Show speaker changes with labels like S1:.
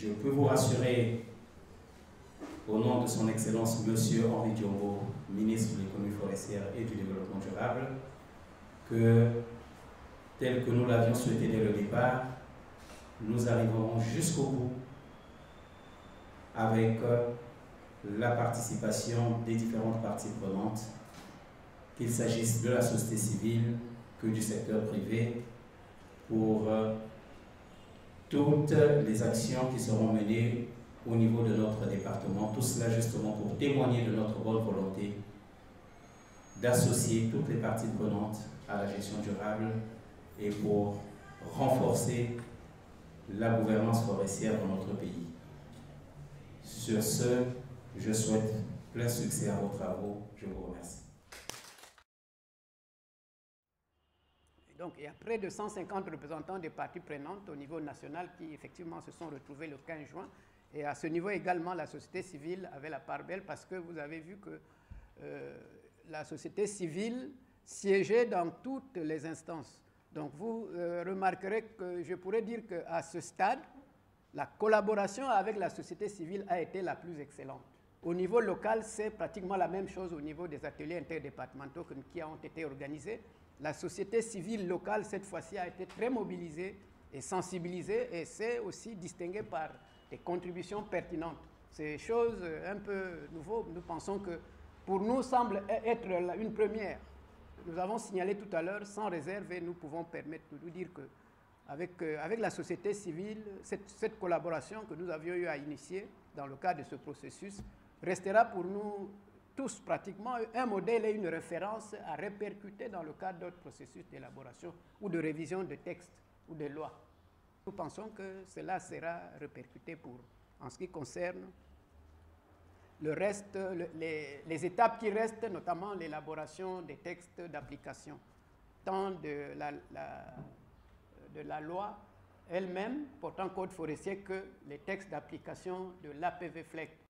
S1: je peux vous rassurer, au nom de son Excellence Monsieur Henri Diombo, ministre de l'économie forestière et du développement durable, que tel que nous l'avions souhaité dès le départ, nous arriverons jusqu'au bout avec la participation des différentes parties prenantes, qu'il s'agisse de la société civile que du secteur privé, pour toutes les actions qui seront menées au niveau de notre département, tout cela justement pour témoigner de notre bonne volonté d'associer toutes les parties prenantes à la gestion durable et pour renforcer la gouvernance forestière dans notre pays. Sur ce, je souhaite plein succès à vos travaux. Je vous remercie.
S2: Donc, il y a près de 150 représentants des parties prenantes au niveau national qui, effectivement, se sont retrouvés le 15 juin. Et à ce niveau également, la société civile avait la part belle parce que vous avez vu que la société civile siégeait dans toutes les instances. Donc, vous remarquerez que je pourrais dire qu'à ce stade, la collaboration avec la société civile a été la plus excellente. Au niveau local, c'est pratiquement la même chose au niveau des ateliers interdépartementaux qui ont été organisés. La société civile locale, cette fois-ci, a été très mobilisée et sensibilisée et c'est aussi distinguée par des contributions pertinentes. C'est chose un peu nouveau. Nous pensons que pour nous semble être une première. Nous avons signalé tout à l'heure, sans réserve, et nous pouvons permettre de nous dire qu'avec la société civile, cette collaboration que nous avions eu à initier dans le cadre de ce processus restera pour nous tous pratiquement un modèle et une référence à répercuter dans le cadre d'autres processus d'élaboration ou de révision de textes ou de lois. Nous pensons que cela sera répercuté en ce qui concerne le reste, les étapes qui restent, notamment l'élaboration des textes d'application, tant de la loi elle-même portant code forestier que les textes d'application de l'APV-FLEC.